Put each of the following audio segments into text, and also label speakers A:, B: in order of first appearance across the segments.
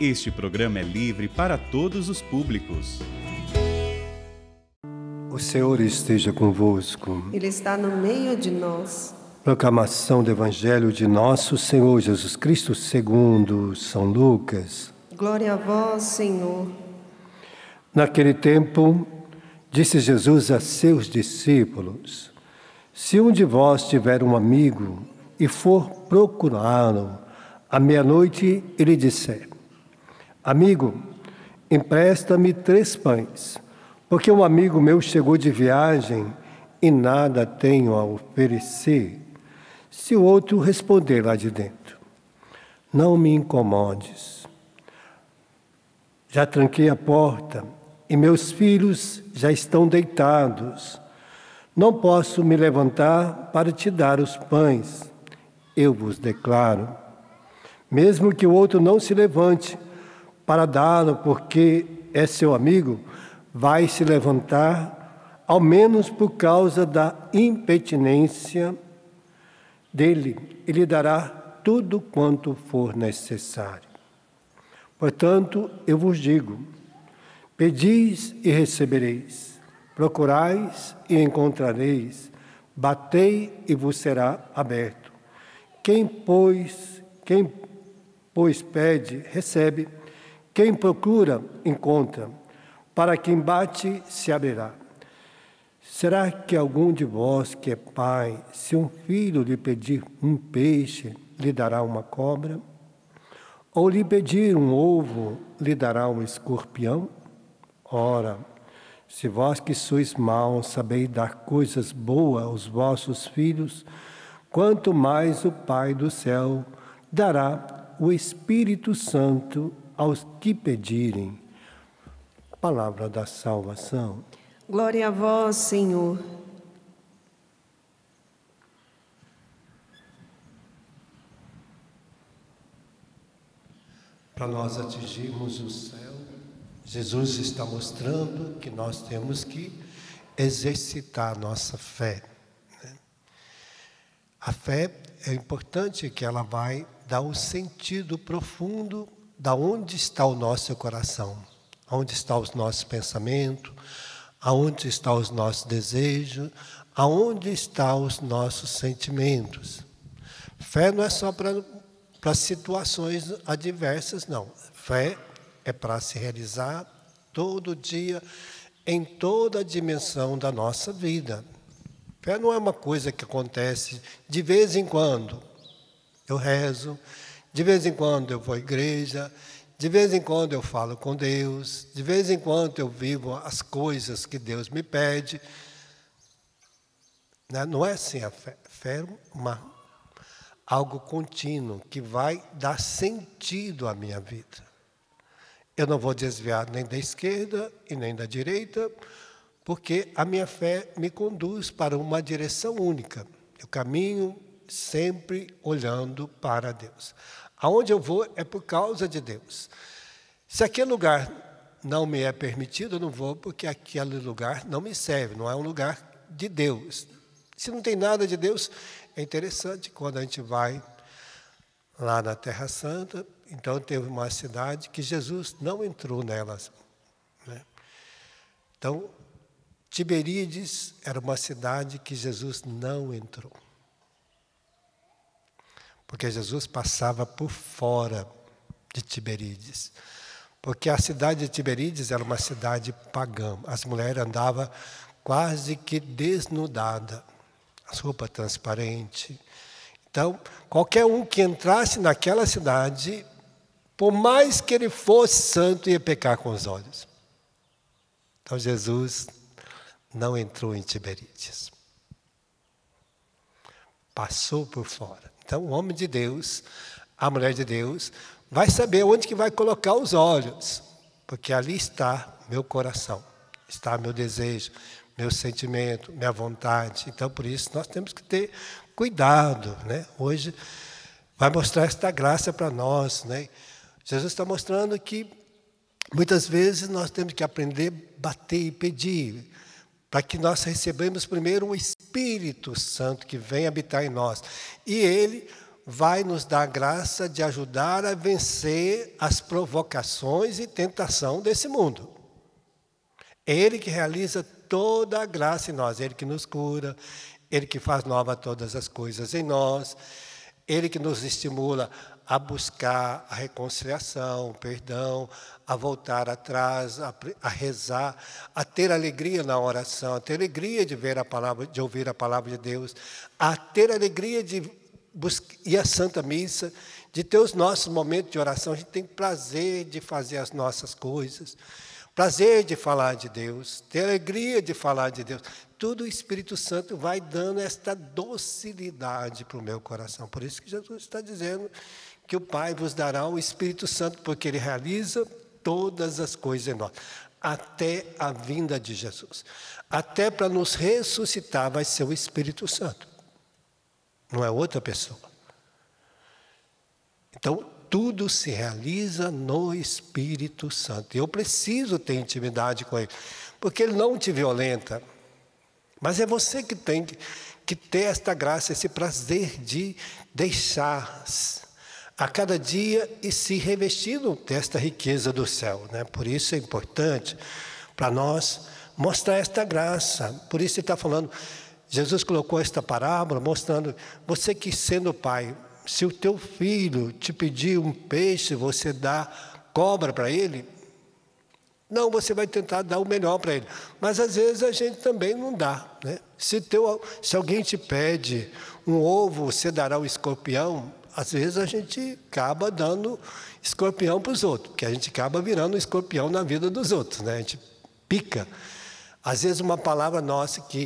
A: Este programa é livre para todos os públicos.
B: O Senhor esteja convosco.
C: Ele está no meio de nós.
B: Proclamação do Evangelho de nosso Senhor Jesus Cristo segundo São Lucas.
C: Glória a vós, Senhor.
B: Naquele tempo, disse Jesus a seus discípulos: se um de vós tiver um amigo e for procurá-lo à meia-noite e lhe disser: amigo, empresta-me 3 pães, porque um amigo meu chegou de viagem e nada tenho a oferecer. Se o outro responder lá de dentro: não me incomodes, já tranquei a porta e meus filhos já estão deitados, não posso me levantar para te dar os pães. Eu vos declaro, mesmo que o outro não se levante para dá-lo porque é seu amigo, vai se levantar, ao menos por causa da impertinência dele, e lhe dará tudo quanto for necessário. Portanto, eu vos digo: pedis e recebereis, procurais e encontrareis, batei e vos será aberto. Quem, pois, pede, recebe, quem procura, encontra, para quem bate, se abrirá. Será que algum de vós que é pai, se um filho lhe pedir um peixe, lhe dará uma cobra? Ou lhe pedir um ovo, lhe dará um escorpião? Ora, se vós que sois maus sabeis dar coisas boas aos vossos filhos, quanto mais o Pai do céu dará o Espírito Santo aos que pedirem. Palavra da salvação.
C: Glória a vós, Senhor.
B: Para nós atingirmos o céu, Jesus está mostrando que nós temos que exercitar a nossa fé. A fé é importante que ela vai dar um sentido profundo da onde está o nosso coração, onde estão os nossos pensamentos, aonde estão os nossos desejos, aonde estão os nossos sentimentos. Fé não é só para situações adversas, não. Fé é para se realizar todo dia, em toda a dimensão da nossa vida. Fé não é uma coisa que acontece de vez em quando. Eu rezo, de vez em quando eu vou à igreja, de vez em quando eu falo com Deus, de vez em quando eu vivo as coisas que Deus me pede. Não é assim a fé. Fé é algo contínuo que vai dar sentido à minha vida. Eu não vou desviar nem da esquerda e nem da direita, porque a minha fé me conduz para uma direção única. Eu caminho sempre olhando para Deus. Aonde eu vou é por causa de Deus. Se aquele lugar não me é permitido, eu não vou porque aquele lugar não me serve, não é um lugar de Deus. Se não tem nada de Deus, é interessante quando a gente vai lá na Terra Santa. Então teve uma cidade que Jesus não entrou nelas. Então, Tiberíades era uma cidade que Jesus não entrou. Porque Jesus passava por fora de Tiberíades. Porque a cidade de Tiberíades era uma cidade pagã. As mulheres andavam quase que desnudadas, as roupas transparentes. Então, qualquer um que entrasse naquela cidade, por mais que ele fosse santo, ia pecar com os olhos. Então, Jesus não entrou em Tiberíades. Passou por fora. Então, o homem de Deus, a mulher de Deus, vai saber onde que vai colocar os olhos, porque ali está meu coração, está meu desejo, meu sentimento, minha vontade. Então, por isso, nós temos que ter cuidado. Hoje vai mostrar esta graça para nós. Jesus está mostrando que, muitas vezes, nós temos que aprender a bater e pedir, para que nós recebamos primeiro o Espírito Santo que vem habitar em nós. E Ele vai nos dar a graça de ajudar a vencer as provocações e tentação desse mundo. É Ele que realiza toda a graça em nós, Ele que nos cura, Ele que faz nova todas as coisas em nós, Ele que nos estimula a buscar a reconciliação, o perdão, a voltar atrás, a rezar, a ter alegria na oração, a ter alegria de ver a palavra, de ouvir a palavra de Deus, a ter alegria de ir à Santa Missa, de ter os nossos momentos de oração. A gente tem prazer de fazer as nossas coisas, prazer de falar de Deus, ter alegria de falar de Deus. Tudo o Espírito Santo vai dando esta docilidade para o meu coração. Por isso que Jesus está dizendo que o Pai vos dará o Espírito Santo, porque Ele realiza todas as coisas em nós, até a vinda de Jesus. Até para nos ressuscitar vai ser o Espírito Santo, não é outra pessoa. Então, tudo se realiza no Espírito Santo. Eu preciso ter intimidade com Ele, porque Ele não te violenta, mas é você que tem que ter esta graça, esse prazer de deixar a cada dia e se revestindo desta riqueza do céu, né? Por isso é importante para nós mostrar esta graça. Por isso ele está falando, Jesus colocou esta parábola mostrando, você que sendo pai, se o teu filho te pedir um peixe, você dá cobra para ele? Não, você vai tentar dar o melhor para ele. Mas às vezes a gente também não dá, né? Se alguém te pede um ovo, você dará o escorpião? Às vezes a gente acaba dando escorpião para os outros, porque a gente acaba virando escorpião na vida dos outros, né? A gente pica. Às vezes uma palavra nossa que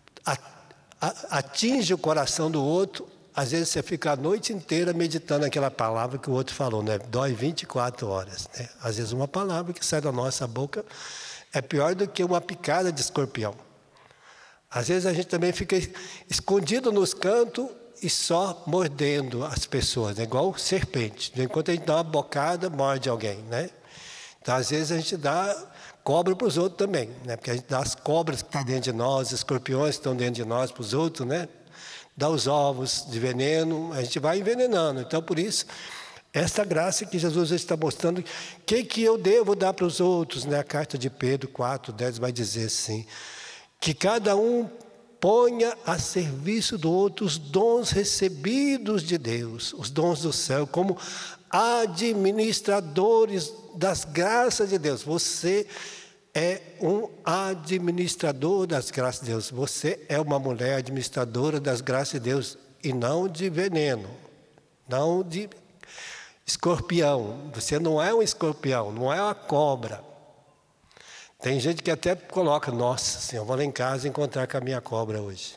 B: atinge o coração do outro, às vezes você fica a noite inteira meditando aquela palavra que o outro falou, né? Dói 24 horas, né? Às vezes uma palavra que sai da nossa boca é pior do que uma picada de escorpião. Às vezes a gente também fica escondido nos cantos e só mordendo as pessoas, né? Igual serpente. Enquanto a gente dá uma bocada, morde alguém, né? Então, às vezes, a gente dá cobra para os outros também, né? Porque a gente dá as cobras que estão dentro de nós, os escorpiões que estão dentro de nós para os outros, né? Dá os ovos de veneno, a gente vai envenenando. Então, por isso, essa graça que Jesus está mostrando, o que eu devo dar para os outros, né? A carta de Pedro 4:10 vai dizer assim, que cada um ponha a serviço do outro os dons recebidos de Deus, os dons do céu, como administradores das graças de Deus. Você é um administrador das graças de Deus. Você é uma mulher administradora das graças de Deus, e não de veneno, não de escorpião. Você não é um escorpião, não é uma cobra. Tem gente que até coloca, nossa senhora, eu vou lá em casa encontrar com a minha cobra hoje.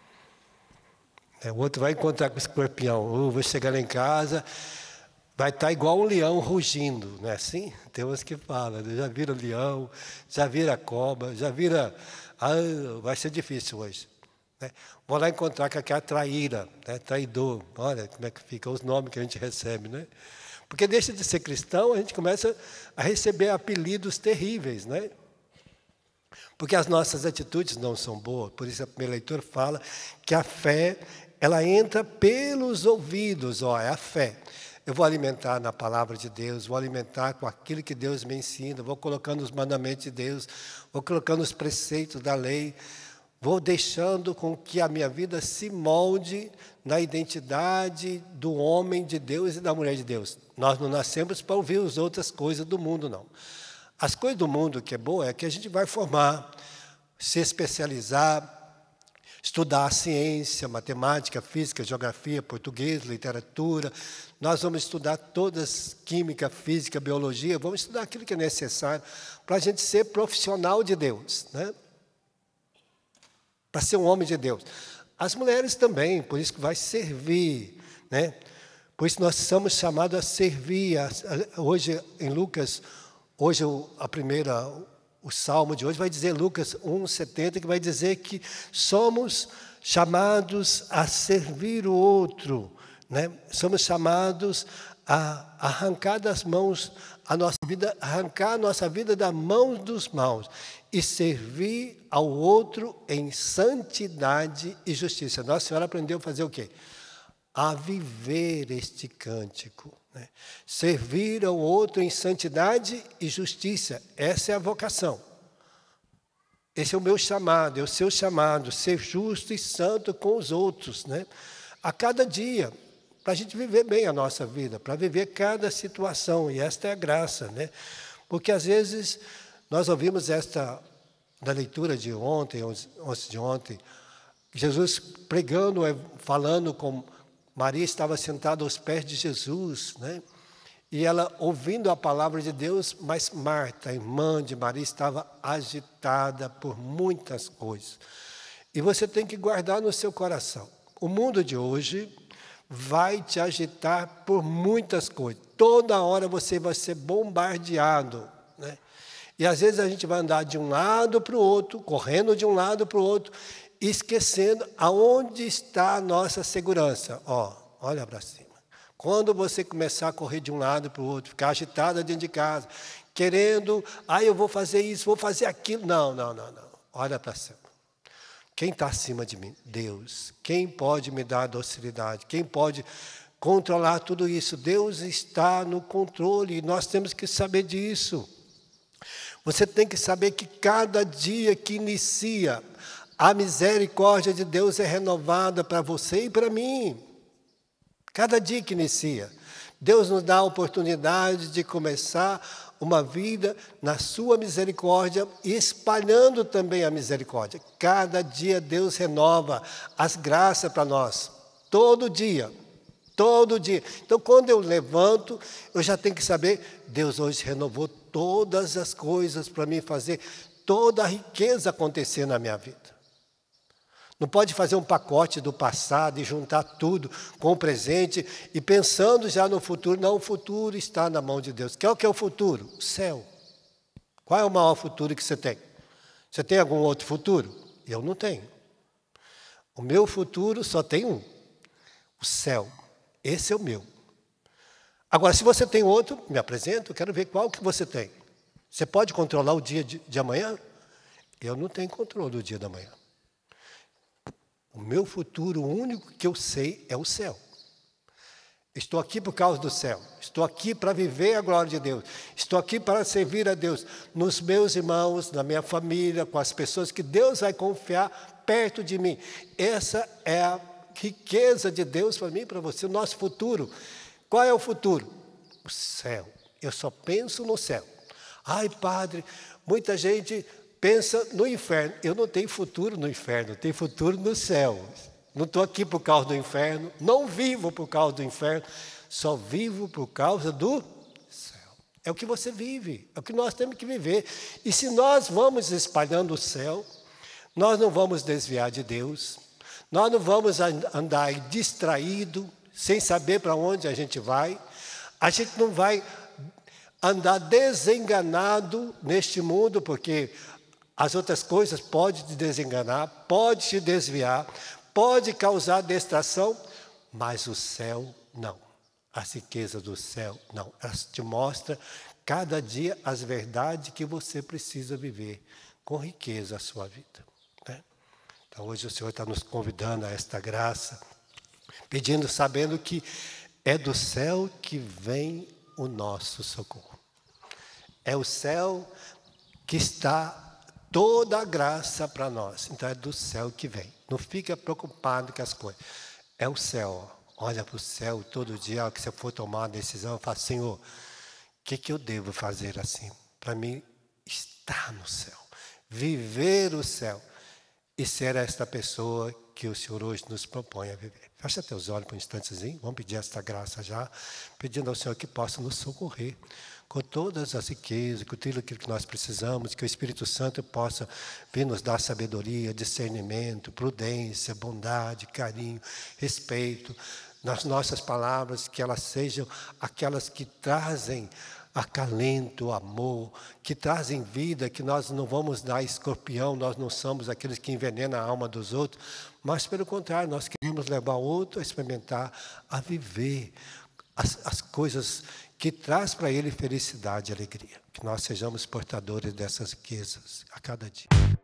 B: O outro vai encontrar com o escorpião. Vou chegar lá em casa, vai estar igual um leão rugindo, não é assim? Tem uns que falam, já vira leão, já vira cobra, já vira... vai ser difícil hoje. Né? Vou lá encontrar com aquela traíra, né? Traidor. Olha como é que fica os nomes que a gente recebe, né? Porque deixa de ser cristão, a gente começa a receber apelidos terríveis, né? Porque as nossas atitudes não são boas. Por isso a primeira leitura fala que a fé, ela entra pelos ouvidos. É a fé. Eu vou alimentar na palavra de Deus, vou alimentar com aquilo que Deus me ensina, vou colocando os mandamentos de Deus, vou colocando os preceitos da lei, vou deixando com que a minha vida se molde na identidade do homem de Deus e da mulher de Deus. Nós não nascemos para ouvir as outras coisas do mundo, não. As coisas do mundo que é boa é que a gente vai formar, se especializar, estudar a ciência, matemática, física, geografia, português, literatura. Nós vamos estudar todas, química, física, biologia, vamos estudar aquilo que é necessário para a gente ser profissional de Deus, né? Para ser um homem de Deus. As mulheres também, por isso que vai servir, né? Por isso nós somos chamados a servir. Hoje, em Lucas, hoje o Salmo de hoje vai dizer, Lucas 1:70, que vai dizer que somos chamados a servir o outro, né? Somos chamados a arrancar das mãos a nossa vida, arrancar a nossa vida da mão dos maus e servir ao outro em santidade e justiça. Nossa Senhora aprendeu a fazer o quê? a viver este cântico, né? Servir ao outro em santidade e justiça. Essa é a vocação. Esse é o meu chamado, é o seu chamado, ser justo e santo com os outros, né? A cada dia, para a gente viver bem a nossa vida, para viver cada situação, e esta é a graça, né? Porque às vezes nós ouvimos esta, da leitura de ontem, antes de ontem, Jesus pregando, falando com Maria, estava sentada aos pés de Jesus, né? E ela ouvindo a palavra de Deus, mas Marta, a irmã de Maria, estava agitada por muitas coisas. E você tem que guardar no seu coração. O mundo de hoje vai te agitar por muitas coisas. Toda hora você vai ser bombardeado, né? E às vezes a gente vai andar de um lado para o outro, correndo de um lado para o outro, esquecendo aonde está a nossa segurança. Olha para cima. Quando você começar a correr de um lado para o outro, ficar agitada dentro de casa, querendo, eu vou fazer isso, vou fazer aquilo. Não. Olha para cima. Quem está acima de mim? Deus. Quem pode me dar docilidade? Quem pode controlar tudo isso? Deus está no controle e nós temos que saber disso. Você tem que saber que cada dia que inicia, a misericórdia de Deus é renovada para você e para mim. Cada dia que inicia, Deus nos dá a oportunidade de começar uma vida na sua misericórdia e espalhando também a misericórdia. Cada dia Deus renova as graças para nós, todo dia. Então, quando eu levanto, eu já tenho que saber, Deus hoje renovou todas as coisas para mim fazer toda a riqueza acontecer na minha vida. Não pode fazer um pacote do passado e juntar tudo com o presente e pensando já no futuro. Não, o futuro está na mão de Deus. Qual que é o futuro? O céu. Qual é o maior futuro que você tem? Você tem algum outro futuro? Eu não tenho. O meu futuro só tem um. O céu. Esse é o meu. Agora, se você tem outro, me apresenta, eu quero ver qual que você tem. Você pode controlar o dia de amanhã? Eu não tenho controle do dia da manhã. O meu futuro, o único que eu sei é o céu. Estou aqui por causa do céu. Estou aqui para viver a glória de Deus. Estou aqui para servir a Deus. Nos meus irmãos, na minha família, com as pessoas que Deus vai confiar perto de mim. Essa é a riqueza de Deus para mim e para você. O nosso futuro. Qual é o futuro? O céu. Eu só penso no céu. Ai, padre, muita gente pensa no inferno. Eu não tenho futuro no inferno, eu tenho futuro no céu. Não estou aqui por causa do inferno, não vivo por causa do inferno, só vivo por causa do céu. É o que você vive, é o que nós temos que viver. E se nós vamos espalhando o céu, nós não vamos desviar de Deus, nós não vamos andar distraído, sem saber para onde a gente gente não vai andar desenganado neste mundo, porque as outras coisas podem te desenganar, pode te desviar, pode causar distração, mas o céu não. As riquezas do céu não. Elas te mostram cada dia as verdades que você precisa viver com riqueza a sua vida, né? Então hoje o Senhor está nos convidando a esta graça, pedindo, sabendo que é do céu que vem o nosso socorro. É o céu que está toda a graça para nós. Então é do céu que vem. Não fica preocupado com as coisas. É o céu. Olha para o céu todo dia, que você for tomar uma decisão, fala, Senhor, o que eu devo fazer assim? Para mim, estar no céu. Viver o céu. E ser esta pessoa que o Senhor hoje nos propõe a viver. Fecha teus olhos por um instantezinho. Vamos pedir esta graça já. Pedindo ao Senhor que possa nos socorrer com todas as riquezas, com tudo aquilo que nós precisamos, que o Espírito Santo possa vir nos dar sabedoria, discernimento, prudência, bondade, carinho, respeito, nas nossas palavras, que elas sejam aquelas que trazem acalento, amor, que trazem vida, que nós não vamos dar escorpião, nós não somos aqueles que envenenam a alma dos outros, mas pelo contrário, nós queremos levar o outro a experimentar, a viver as coisas que traz para ele felicidade e alegria. Que nós sejamos portadores dessas riquezas a cada dia.